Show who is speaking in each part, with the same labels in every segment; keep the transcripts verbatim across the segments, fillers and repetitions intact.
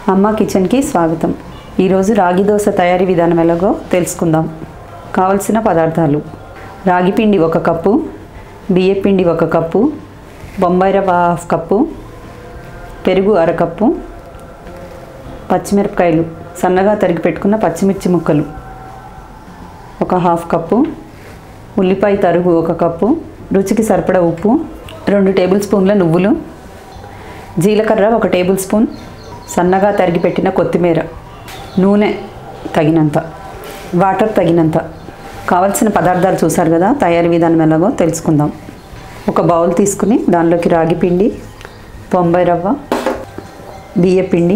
Speaker 1: అమ్మ కిచెన్కి స్వాగతం. ఈరోజు రాగి దోశ తయారీ విధానం ఎలాగో తెలుసుకుందాం. కావలసిన పదార్థాలు: రాగి పిండి ఒక కప్పు, బియ్య పిండి ఒక కప్పు, బొంబాయి రవ్వ హాఫ్ కప్పు, పెరుగు అరకప్పు, పచ్చిమిరపకాయలు సన్నగా తరిగి పెట్టుకున్న పచ్చిమిర్చి ముక్కలు ఒక హాఫ్ కప్పు, ఉల్లిపాయ తరుగు ఒక కప్పు, రుచికి సరిపడా ఉప్పు, రెండు టేబుల్ స్పూన్ల నువ్వులు, జీలకర్ర ఒక టేబుల్ స్పూన్, సన్నగా తరిగి పెట్టిన కొత్తిమీర, నూనె తగినంత, వాటర్ తగినంత. కావలసిన పదార్థాలు చూసారు కదా, తయారీ విధానం ఎలాగో తెలుసుకుందాం. ఒక బౌల్ తీసుకుని దానిలోకి రాగి పిండి, బొంబాయి రవ్వ, బియ్య పిండి,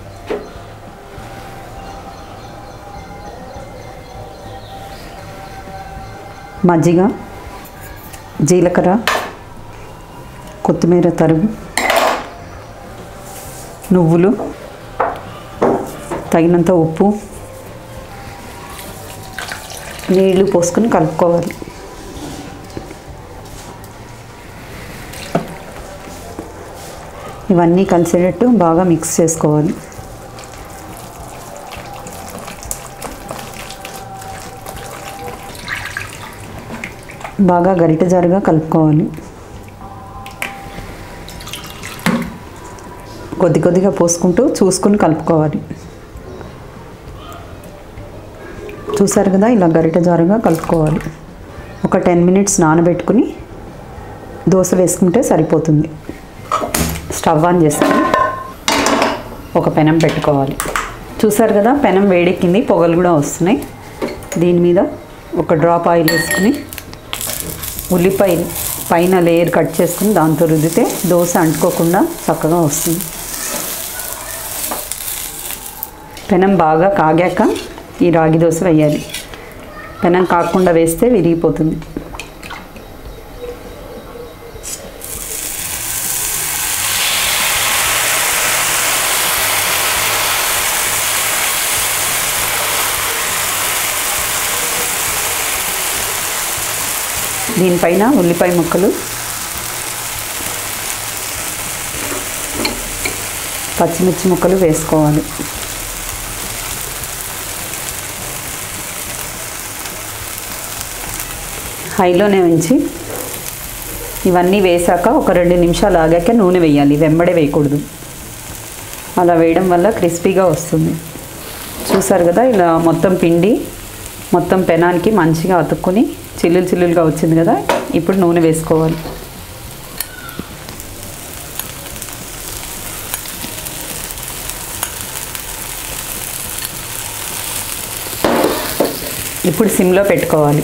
Speaker 1: మజ్జిగ, జీలకర్ర, కొత్తిమీర తరుగు, నువ్వులు, తగినంత ఉప్పు, నీళ్లు పోసుకొని కలుపుకోవాలి. ఇవన్నీ కలిసేటట్టు బాగా మిక్స్ చేసుకోవాలి. బాగా గరిటె జారుగా కలుపుకోవాలి. కొద్ది కొద్దిగా పోసుకుంటూ చూసుకుని కలుపుకోవాలి. చూసారు కదా, ఇలా గరిటె జారుగా కలుపుకోవాలి. ఒక టెన్ మినిట్స్ నానబెట్టుకుని దోశ వేసుకుంటే సరిపోతుంది. స్టవ్ ఆన్ చేసుకొని ఒక పెనం పెట్టుకోవాలి. చూసారు కదా, పెనం వేడెక్కింది, పొగలు కూడా వస్తున్నాయి. దీని మీద ఒక డ్రాప్ ఆయిల్ వేసుకుని ఉల్లిపాయ పైన లేయర్ కట్ చేసుకుని దాంతో రుద్దితే దోశ అంటుకోకుండా చక్కగా వస్తుంది. పెనం బాగా కాగాక ఈ రాగి దోశ వేయాలి. పెనం కాకుండా వేస్తే విరిగిపోతుంది. దీనిపైన ఉల్లిపాయ ముక్కలు, పచ్చిమిర్చి ముక్కలు వేసుకోవాలి. హైలోనే ఉంచి ఇవన్నీ వేసాక ఒక రెండు నిమిషాలు ఆగాక నూనె వేయాలి. వెంబడే వేయకూడదు. అలా వేయడం వల్ల క్రిస్పీగా వస్తుంది. చూసారు కదా, ఇలా మొత్తం పిండి మొత్తం పెనానికి మంచిగా అతుక్కొని చిల్లులు చిల్లులుగా వచ్చింది కదా. ఇప్పుడు నూనె వేసుకోవాలి. ఇప్పుడు సిమ్లో పెట్టుకోవాలి.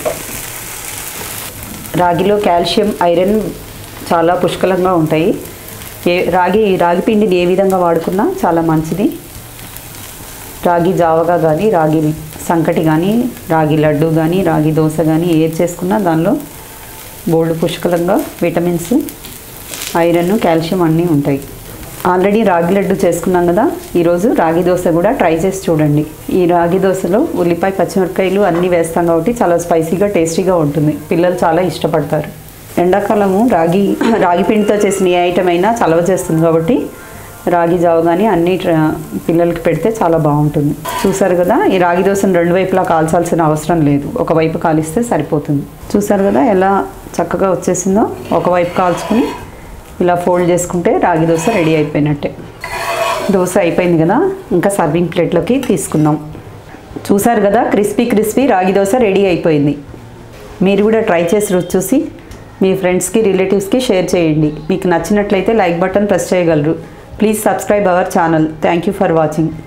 Speaker 1: రాగిలో కాల్షియం, ఐరన్ చాలా పుష్కలంగా ఉంటాయి. ఏ రాగి రాగి పిండిని ఏ విధంగా వాడుకున్నా చాలా మంచిది. రాగి జావగా కానీ, రాగి సంకటి కానీ, రాగి లడ్డు కానీ, రాగి దోశ కానీ ఏది చేసుకున్నా దానిలో బోల్డ్ పుష్కలంగా విటమిన్స్, ఐరన్, కాల్షియం అన్నీ ఉంటాయి. ఆల్రెడీ రాగి లడ్డు చేసుకున్నాం కదా, ఈరోజు రాగి దోశ కూడా ట్రై చేసి చూడండి. ఈ రాగి దోశలో ఉల్లిపాయ, పచ్చిమిరపకాయలు అన్నీ వేస్తాం కాబట్టి చాలా స్పైసీగా, టేస్టీగా ఉంటుంది. పిల్లలు చాలా ఇష్టపడతారు. ఎండాకాలము రాగి రాగి పిండితో చేసిన ఏ ఐటమ్ అయినా చలవ చేస్తుంది కాబట్టి రాగి జావ కానీ అన్నీ పిల్లలకి పెడితే చాలా బాగుంటుంది. చూసారు కదా, ఈ రాగి దోశను రెండు వైపులా కాల్చాల్సిన అవసరం లేదు. ఒకవైపు కాలిస్తే సరిపోతుంది. చూసారు కదా ఎలా చక్కగా వచ్చేసిందో. ఒకవైపు కాల్చుకుని ఇలా ఫోల్డ్ చేసుకుంటే రాగి దోశ రెడీ అయిపోయినట్టే. దోశ అయిపోయింది కదా, ఇంకా సర్వింగ్ ప్లేట్లోకి తీసుకుందాం. చూసారు కదా, క్రిస్పీ క్రిస్పీ రాగి దోశ రెడీ అయిపోయింది. మీరు కూడా ట్రై చేసి రుచి చూసి మీ ఫ్రెండ్స్కి, రిలేటివ్స్కి షేర్ చేయండి. మీకు నచ్చినట్లయితే లైక్ బటన్ ప్రెస్ చేయగలరు. Please subscribe our channel. Thank you for watching.